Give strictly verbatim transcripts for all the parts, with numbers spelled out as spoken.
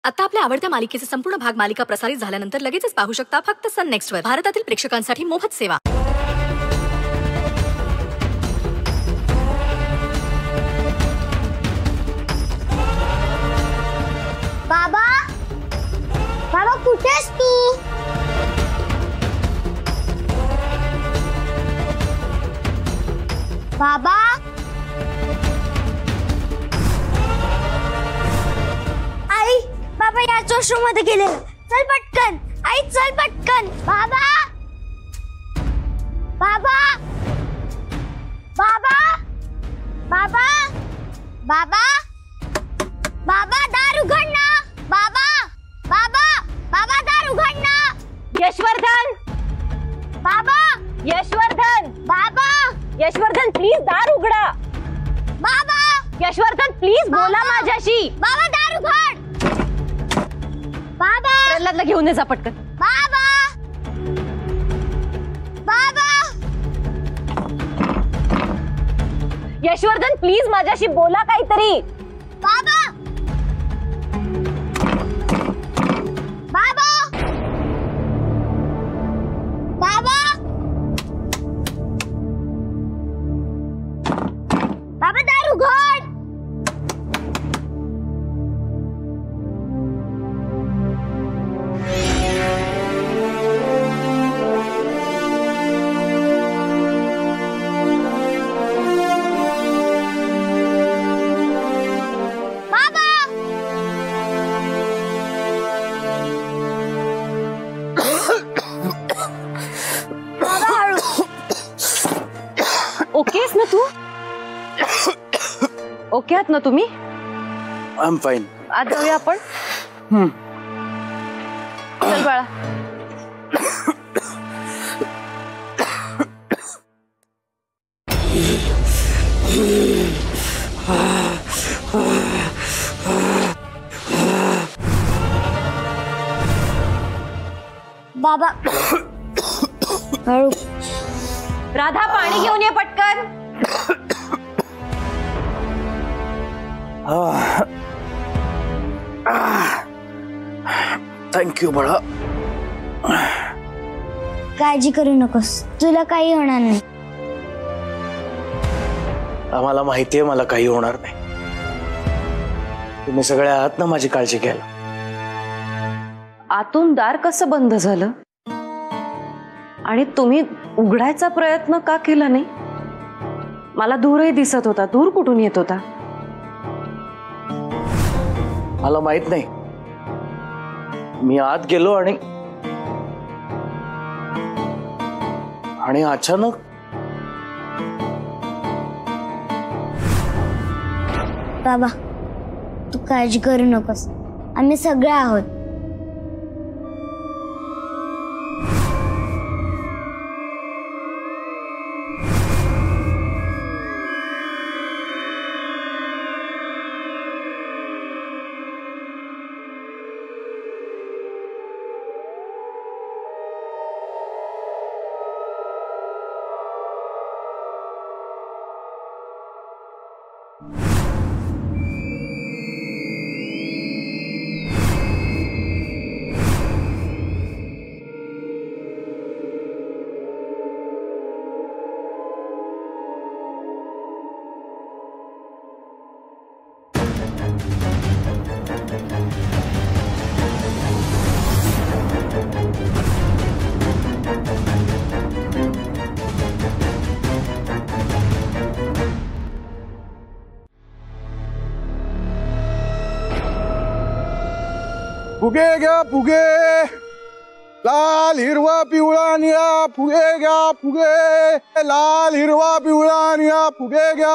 आता आपल्या आवडत्या मालिकेचे संपूर्ण भाग मालिका प्रसारित झाल्यानंतर लगेचच पाहू शकता फक्त सन नेक्स्ट वर. भारतातील प्रेक्षकांसाठी मोफत सेवा. बाबा बाबा कुठेस तू? बाबा आई बाबा या वॉशरूम मध्ये गेले. चल पटकन आई चल पटकन. बाबा बाबा बाबा बाबा बाबा बाबा दार उघड ना. बाबा बाबा बाबा दार उघड ना. यशवर्धन बाबा यशवर्धन बाबा यशवर्धन प्लीज दार उघडा. बाबा यशवर्धन प्लीज बोला माझ्याशी. बाबा दार उघड. बाबा प्रल्हादला घेऊन ये जा पटकन. बाबा बाबा यशवर्धन प्लीज माझ्याशी बोला काहीतरी. बाबा बाबा बाबा बाबा दार उघड. ओके आहेस ना तू? ओके आहात ना तुम्ही? I am fine. आज जाऊया आपण. चल बाळा. बाबा राधा पाणी घेऊन ये पटकन. थँक्यू बाळा. काळजी करू नकोस, तुला काही होणार नाही. आम्हाला माहितीये मला काही होणार नाही. तुम्ही सगळे आहात ना माझी काळजी घ्यायला. आतून दार कसं बंद झालं आणि तुम्ही उघडायचा प्रयत्न का केला नाही? मला दूरही दिसत होता. दूर कुठून येत होता? मला माहित नाही. मी आत गेलो आणि आणि अचानक बाबा तू काळजी करू नकोस, आम्ही सगळे आहोत. फुगे घ्या फुगे, लाल हिरवा पिवळा निळा. फुगे घ्या फुगे, लाल हिरवा पिवळा निळा. फुगे घ्या.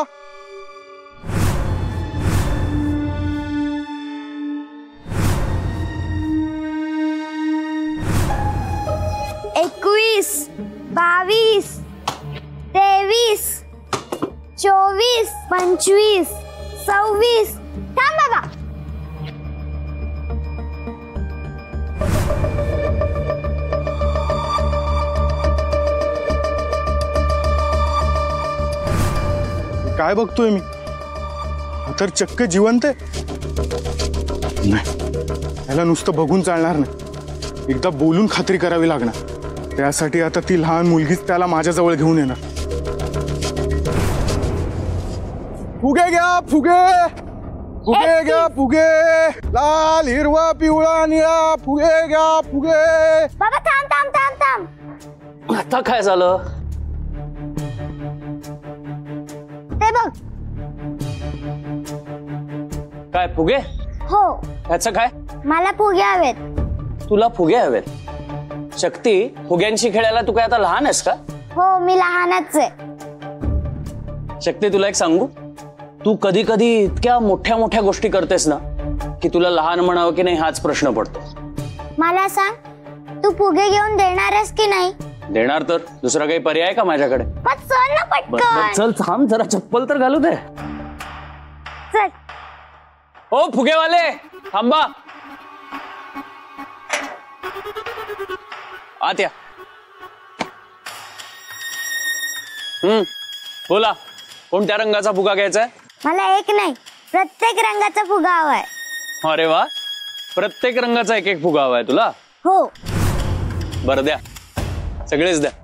एकवीस, बावीस, तेवीस, चोवीस, पंचवीस, सव्वीस. थांब बाबा. काय बघतोय मी? तर चक्क जिवंत आहे. नाही ह्याला नुसतं बघून चालणार नाही, एकदा बोलून खात्री करावी लागणार। त्यासाठी आता ती लहान मुलगीच त्याला माझ्याजवळ घेऊन येणार। फुगे घ्या फुगे, फुगे घ्या फुगे, लाल हिरवा पिवळा निळा, फुगे घ्या फुगे। बाबा थांब थांब थांब थांब, आता काय झालं? ते बघ। काय फुगे? हो, त्याचं काय? मला फुगे हवेत। तुला फुगे हवेत? शक्ती, फुग्यांशी खेळायला तू काय आता लहान आहेस का? हो, मी लहानच आहे। शक्ती, तुला एक सांगू, तू कधी कधी इतक्या मोठ्या मोठ्या गोष्टी करतेस ना की तुला लहान म्हणावं की नाही हाच प्रश्न पडतो। मला सांग, तू फुगे घेऊन देणार आहेस की नाही? देणार तर, दुसरा काही पर्याय का माझ्याकडे? मग चल ना बरं, बरं, पटकन। चल थांब जरा, चप्पल तर घालू दे। चल। ओ फुगेवाले, थांबा, आत या। हम्म, बोला, कोणत्या रंगाचा फुगा घ्यायचा आहे? मला एक नाही, प्रत्येक रंगाचा फुगा हवाय। अरे वा, प्रत्येक रंगाचा एक एक फुगा हवाय तुला? हो। बरं द्या, सगळेच द्या।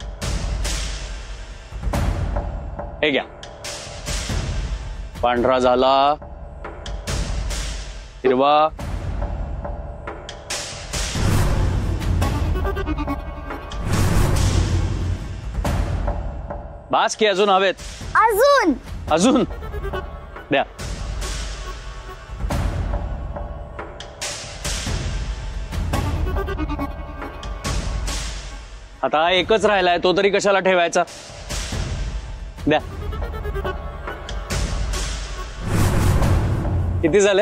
हे घ्या, पांढरा झाला, हिरवा, बास की अजून हवेत? अजून अजून द्या। आता एकच राहिलाय, तो तरी कशाला ठेवायचा? द्या। किती झाले?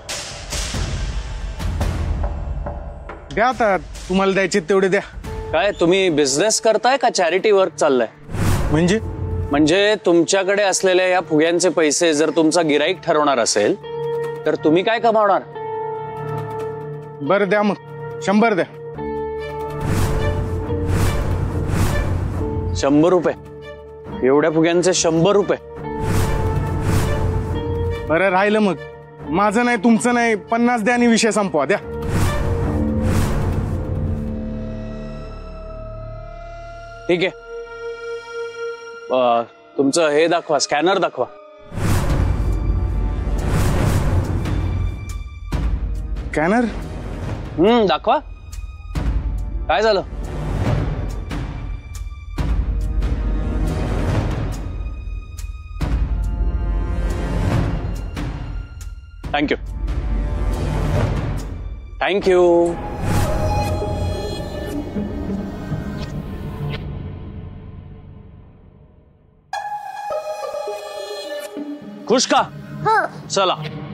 द्या आता, तुम्हाला द्यायचे तेवढे द्या। काय तुम्ही बिझनेस करताय का चॅरिटी वर्क चाललंय? म्हणजे म्हणजे तुमच्याकडे असलेल्या या फुग्यांचे पैसे जर तुमचा गिराईक ठरवणार असेल तर तुम्ही काय कमावणार? बरं द्या, मग शंभर द्या। शंभर रुपये? एवढ्या फुग्यांचे शंभर रुपये? बरं राहिलं मग, माझं नाही तुमचं नाही, पन्नास द्या आणि विषय संपवा। द्या। ठीक आहे, तुमचं हे दाखवा, स्कॅनर दाखवा। स्कॅनर? हम्म, दाखवा। काय झालं? Thank you, thank you. खुश का? हो। चला।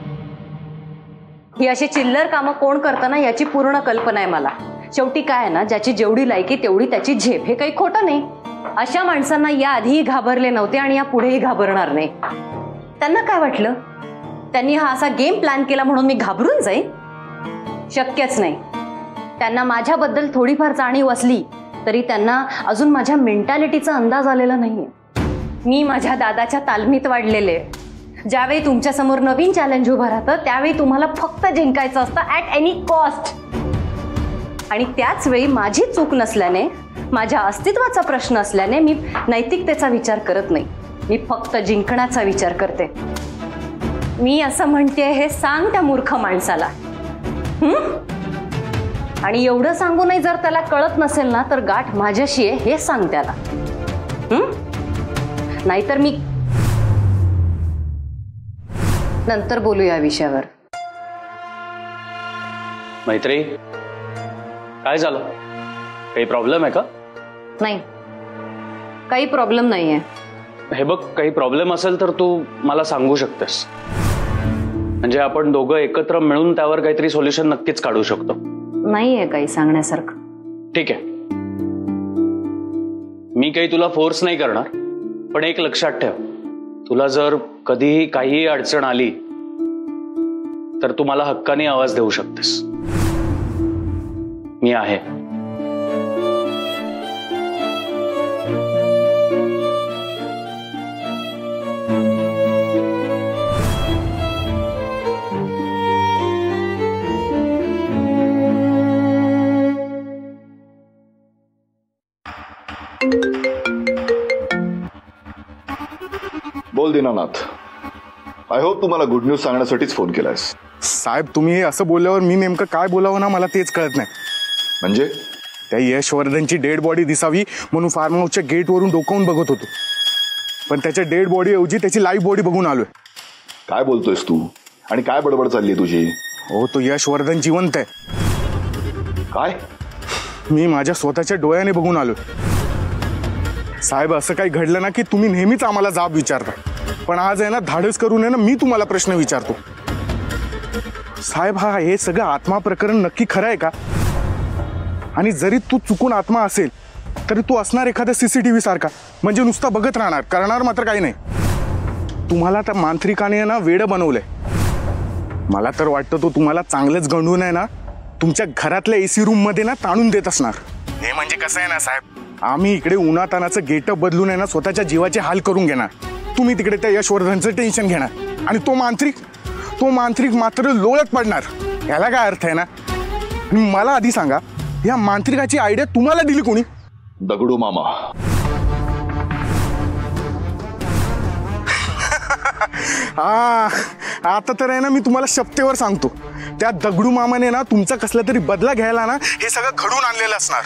ही अशी चिल्लर कामं कोण करतं ना याची पूर्ण कल्पना आहे मला। शेवटी काय आहे ना, ज्याची जेवढी लायकी तेवढी त्याची झेप, हे काही खोटं नाही। अशा माणसांना या आधीही घाबरले नव्हते आणि या पुढेही घाबरणार नाही। त्यांना काय वाटलं, त्यांनी हा असा गेम प्लॅन केला म्हणून मी घाबरून जाईन? शक्यच नाही। त्यांना माझ्याबद्दल थोडीफार जाणीव असली तरी त्यांना अजून माझ्या मेंटॅलिटीचा अंदाज आलेला नाहीये। मी माझ्या दादाच्या तालमीत वाढलेले। ज्यावेळी तुमच्या समोर नवीन चॅलेंज उभं राहतं त्यावेळी तुम्हाला फक्त जिंकायचं असतं ऍट एनी कॉस्ट। आणि त्याच वेळी माझी चूक नसल्याने, माझ्या अस्तित्वाचा प्रश्न असल्याने मी नैतिकतेचा विचार करत नाही, मी फक्त जिंकण्याचा विचार करते। मी असं म्हणते हे सांग त्या मूर्ख माणसाला। हम्म? आणि एवढं सांगूनही जर त्याला कळत नसेल ना तर गाठ माझ्याशी आहे हे सांग त्याला। हम्म? नाहीतर मी नंतर बोलू या विषयावर। मैत्री, काय झालं? काही प्रॉब्लेम आहे का? नाही, काही प्रॉब्लेम नाहीये। हे बघ, काही प्रॉब्लेम असेल तर तू मला सांगू शकतेस, म्हणजे आपण दोघं एकत्र मिळून त्यावर काहीतरी सोल्युशन नक्कीच काढू शकतो। नाहीये काही सांगण्यासारखं। ठीक आहे, मी काही तुला फोर्स नाही करणार, पण एक लक्षात ठेव, तुला जर कधीही काही अडचण आली तर तू मला हक्काने आवाज देऊ शकतेस। मी आहे। बोल दीनानाथ. आय होप तुम्हाला गुड न्यूज सांगण्यासाठीच फोन केलायस. साहेब तुम्ही हे असं बोलल्यावर मी नेमकं काय बोलावं ना मला तेच कळत नाही. म्हणजे त्या यशवर्धनची डेड बॉडी दिसावी म्हणून फार्म हाऊसच्या गेटवरून डोकावून बघत होतो, पण त्याच्या डेड बॉडी ऐवजी त्याची लाईव्ह बॉडी बघून आलोय. काय बोलतोयस तू आणि काय बडबड चालली तुझी? हो तो यशवर्धन जिवंत आहे. काय? मी माझ्या स्वतःच्या डोळ्याने बघून आलोय. साहेब असं काही घडलं ना की तुम्ही नेहमीच आम्हाला जाब विचारता, पण आज आहे ना धाडस करून आहे ना मी तुम्हाला प्रश्न विचारतो. साहेब हा हे सगळं आत्मा प्रकरण नक्की खरं आहे का? आणि जरी तू चुकून आत्मा असेल तरी तू असणार एखाद्या सीसीटीव्ही सारखा, म्हणजे नुसता बघत राहणार, करणार मात्र काही नाही. तुम्हाला त्या मांत्रिकाने ना वेड बनवलंय. मला तर वाटतं तो तुम्हाला चांगलंच गंडून आहे ना तुमच्या घरातल्या एसी रूम मध्ये ना ताणून देत असणार. हे म्हणजे कसं आहे ना साहेब, आम्ही इकडे उन्हातानाचं गेटअप बदलून आहे ना स्वतःच्या जीवाचे हाल करून घेणार, तुम्ही तिकडे त्या यशवर्धनचं टेन्शन घेणार, आणि तो मांत्रिक तो मांत्रिक मात्र लोळत पडणार. याला काय अर्थ आहे ना? मला आधी सांगा, या मांत्रिकाची आयडिया तुम्हाला दिली कोणी? दगडू मामा. हा आता तर आहे ना मी तुम्हाला शपथेवर सांगतो, त्या दगडू मामाने ना तुमचा कसला तरी बदला घ्यायला ना हे सगळं घडून आणलेलं असणार.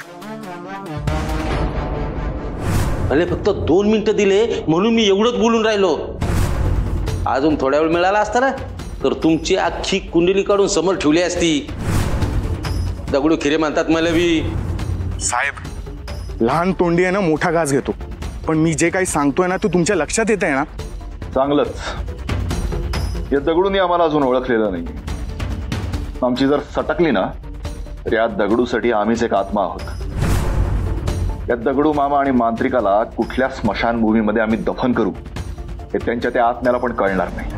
अरे फक्त दोन मिनिटं दिले म्हणून मी एवढंच बोलून राहिलो. अजून थोड्या वेळ मिळाला असता ना तर तुमची अख्खी कुंडली काढून समोर ठेवली असती. दगडू खिरे म्हणतात मला बी. साहेब लहान तोंडी आहे ना मोठा घास घेतो, पण मी जे काही सांगतोय ना तो तुमच्या लक्षात येत आहे ना? चांगलंच. या दगडूने आम्हाला अजून ओळखलेलं नाही. आमची जर सटकली ना तर या दगडूसाठी आम्हीच एक आत्मा आहोत. या दगडू मामा आणि मांत्रिकाला कुठल्या स्मशानभूमीमध्ये आम्ही दफन करू हे त्यांच्या त्या आत्म्याला पण कळणार नाही.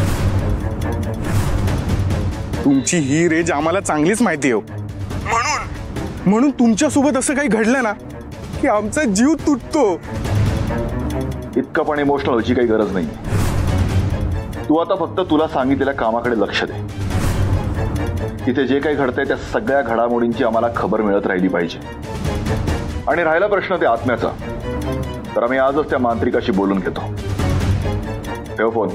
तुमची ही रेंज आम्हाला चांगलीच माहिती आहे. म्हणून म्हणून तुमच्यासोबत असं काही घडलं ना की आमचा जीव तुटतो. इतकं पण इमोशनल व्हायची काही गरज नाही. तू आता फक्त तुला सांगितलेल्या कामाकडे लक्ष दे. तिथे जे काही घडतंय त्या सगळ्या घडामोडींची आम्हाला खबर मिळत राहिली पाहिजे. आणि राहिला प्रश्न त्या आत्म्याचा, तर आम्ही आजच त्या मांत्रिकाशी बोलून घेतो. ठेव फोन.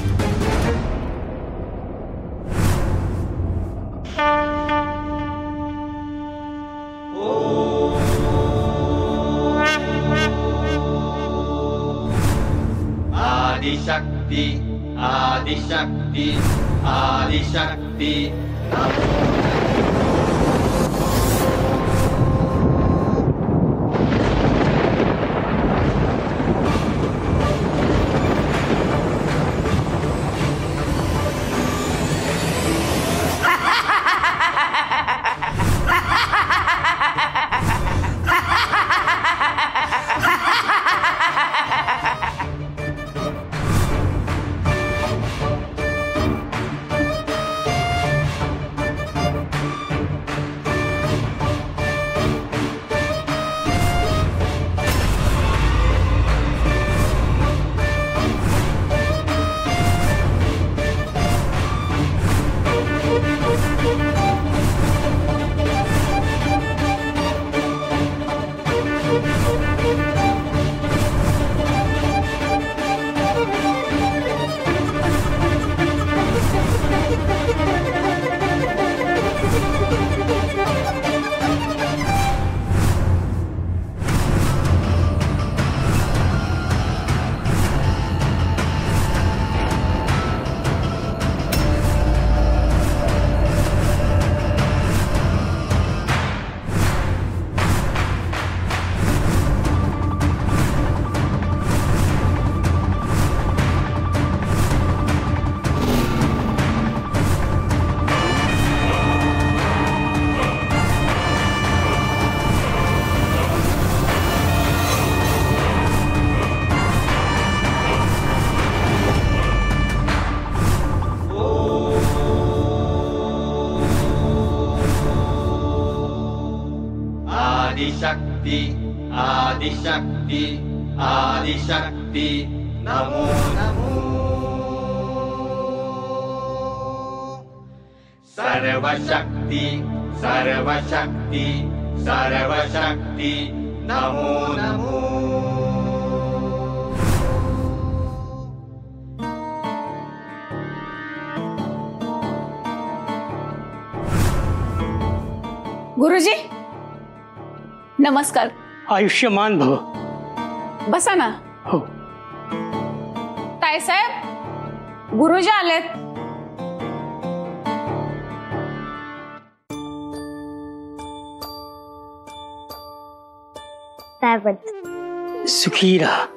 आदिशक्ति आदिशक्ति आदिशक्ति. आदिशक्ति आदिशक्ति आदिशक्ति नमो नमो. सर्वशक्ति सर्वशक्ति सर्वशक्ति नमो नमो. गुरुजी नमस्कार. आयुष्यमान भव. बसा ना. हो. ताईसाहेब गुरुजी आलेत. सुखी राहा.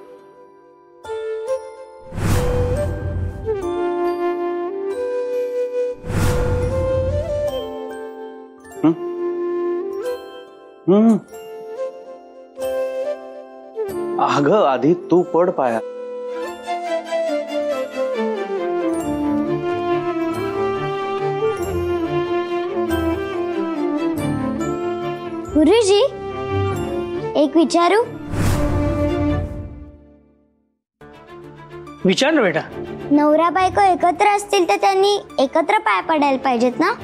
हम्म. अगं आधी तू पड पाया. गुरुजी एक विचारू. विचार ना बेटा. नवरा बायको एकत्र असतील तर त्यांनी एकत्र पाय पडायला पाहिजेत ना.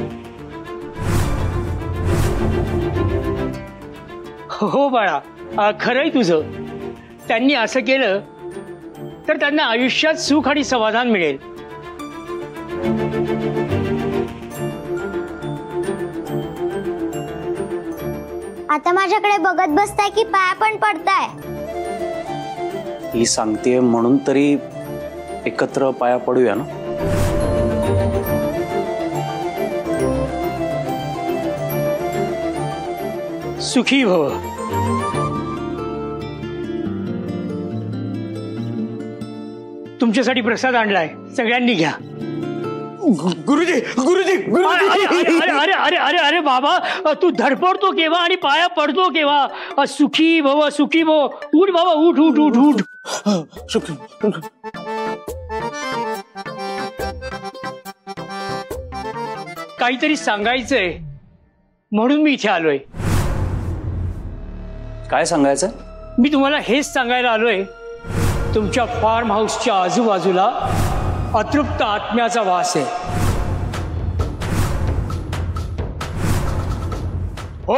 हो बाळा, खरंय तुझं. त्यांनी असं केलं तर त्यांना आयुष्यात सुख आणि समाधान मिळेल. आता माझ्याकडे बघत बसताय की पाय पण पडताय. ही सांगते म्हणून तरी एकत्र पाया पडूया ना. सुखी भव. तुमच्यासाठी प्रसाद आणलाय, सगळ्यांनी घ्या. गुरुजी गुरुजी अरे अरे अरे अरे अरे अरे बाबा, तू धडपडतो केव्हा आणि पाया पडतो केव्हा. सुखी भव सुखी भव. उठ बाबा, उठ उठ उठ उठ. सुखी. काहीतरी सांगायचंय म्हणून मी इथे आलोय. काय सांगायचं? मी तुम्हाला हेच सांगायला आलोय, तुमच्या फार्म हाऊसच्या आजूबाजूला अतृप्त आत्म्याचा वास आहे. हो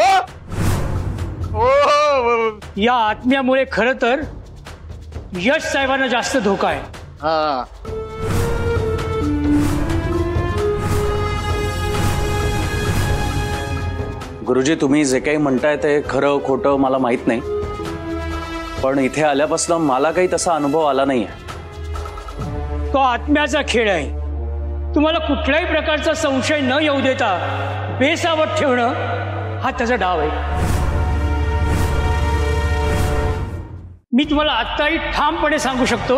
हो. या आत्म्यामुळे खरं तर यश साहेबांना जास्त धोका आहे. हा. गुरुजी, तुम्ही जे काही म्हणताय ते खरं खोटं मला माहित नाही, पण इथे आल्यापासून मला काही तसा अनुभव आला नाहीये. तो आत्म्याचा खेळ आहे. तुम्हाला कुठल्याही प्रकारचा संशय न येऊ देता बेसावध ठेवणं हा त्याचा डाव आहे. मी तुम्हाला आत्ताही ठामपणे सांगू शकतो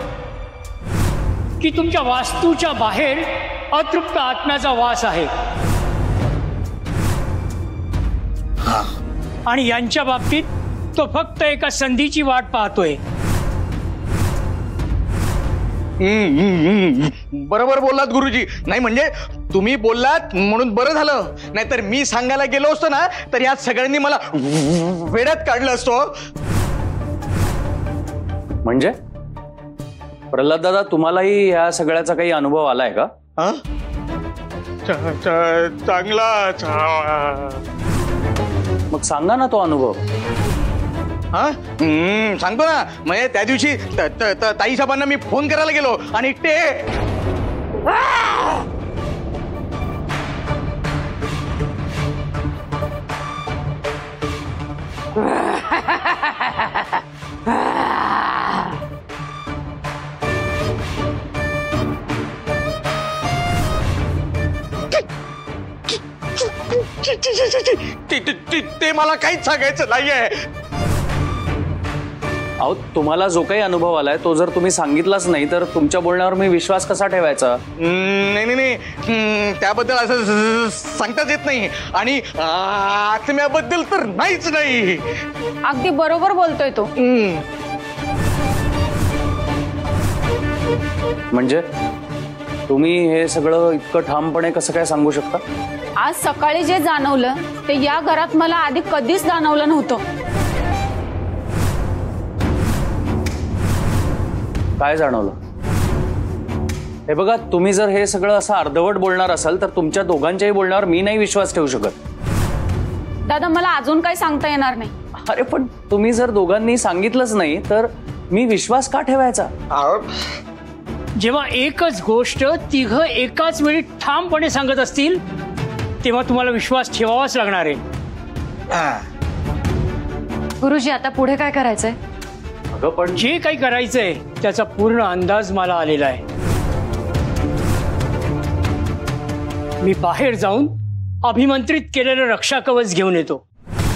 की तुमच्या वास्तूच्या बाहेर अतृप्त आत्म्याचा वास आहे. आणि यांच्या बाबतीत तो फक्त एका संधीची वाट पाहतोय. बरोबर बोललात गुरुजी. नाही म्हणजे तुम्ही बोललात म्हणून बरं झालं, नाहीतर मी सांगायला गेलो असतो ना तर यात सगळ्यांनी मला वेड्यात काढलं असतो. म्हणजे प्रल्हाद दादा, तुम्हालाही या सगळ्याचा काही अनुभव आलाय का? चांगला. मग सांगा ना तो अनुभव. हा सांगतो ना. म्हणजे त्या दिवशी ताई साहेबांना मी फोन करायला गेलो आणि ते ते मला काहीच सांगायचं नाहीये. अहो, तुम्हाला जो काही अनुभव आलाय तो जर तुम्ही सांगितलाच नाही तर तुमच्या बोलण्यावर मी विश्वास कसा ठेवायचा? नाही नाही नाही, त्याबद्दल असं सांगताच येत नाही. आणि आत्म्याबद्दल तर नाहीच नाही. अगदी बरोबर बोलतोय तो. म्हणजे तुम्ही हे सगळं इतकं ठामपणे कसं काय सांगू शकता? आज सकाळी जे जाणवलं ते या घरात मला आधी कधीच जाणवलं नव्हतं. काय जाणवलं? हे बघा, तुम्ही जर हे सगळं असं अर्धवट बोलणार असाल तर तुमच्या दोघांच्याही बोलण्यावर मी नाही विश्वास ठेवू शकत. दादा, मला अजून काही सांगता येणार नाही. अरे पण तुम्ही जर दोघांनी सांगितलंच नाही तर मी विश्वास का ठेवायचा? जेव्हा एकच गोष्ट तिघ एकाच वेळी ठामपणे सांगत असतील तेव्हा तुम्हाला विश्वास ठेवावाच लागणार आहे. गुरुजी आता पुढे काय करायचंय? अगं पण जे काही करायचंय त्याचा पूर्ण अंदाज मला आलेला आहे. मी बाहेर जाऊन अभिमंत्रित केलेलं रक्षा कवच घेऊन येतो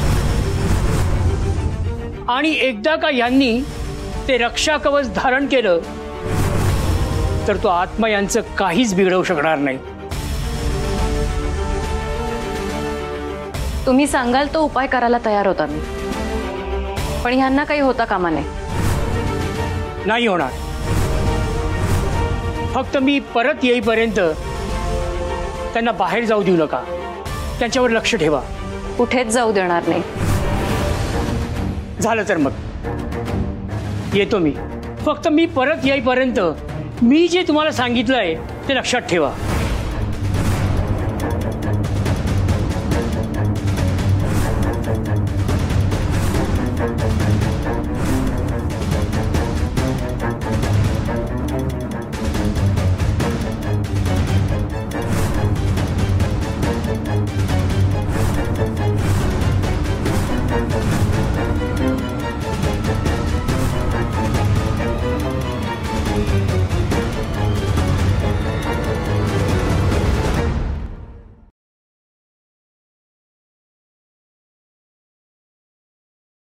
आणि एकदा का यांनी ते रक्षा कवच धारण केलं तर तो आत्मा यांचं काहीच बिघडवू शकणार नाही. तुम्ही सांगाल तो उपाय करायला तयार होता मी, पण ह्यांना काही होता कामा नये. नाही होणार. फक्त मी परत येईपर्यंत त्यांना बाहेर जाऊ देऊ नका. त्यांच्यावर लक्ष ठेवा. कुठेच जाऊ देणार नाही. झालं तर मग येतो मी. फक्त मी परत येईपर्यंत मी जे तुम्हाला सांगितलंय ते लक्षात ठेवा.